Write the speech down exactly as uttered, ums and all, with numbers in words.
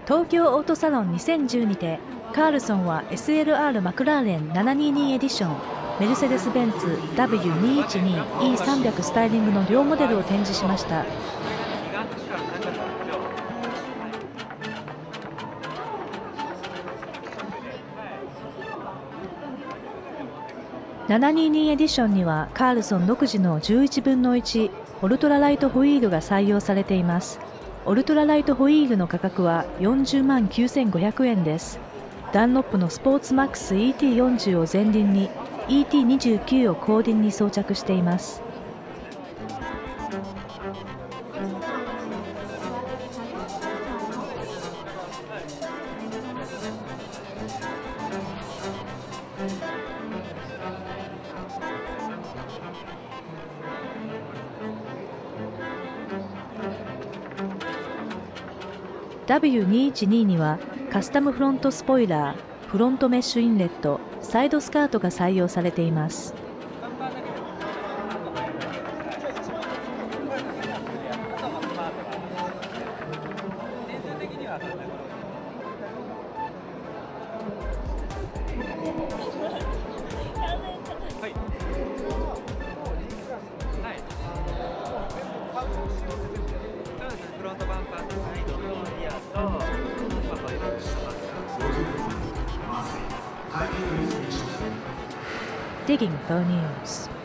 東京オートサロンにせんじゅうにてカールソンは エスエルアール マクラーレンななひゃくにじゅうにエディション、メルセデス・ベンツ ダブリューにひゃくじゅうにイーさんびゃく スタイリングの両モデルを展示しました。ななひゃくにじゅうにエディションにはカールソン独自のじゅういちぶんのいちオルトラライトホイールが採用されています。オルトラライトホイールの価格はよんじゅうまんきゅうせんごひゃくえんです。ダンロップのスポーツマックス イーティーよんじゅう を前輪に イーティーにじゅうきゅう を後輪に装着しています。ダブリューにひゃくじゅうに にはカスタムフロントスポイラー、フロントメッシュインレット、サイドスカートが採用されています。Digging for news.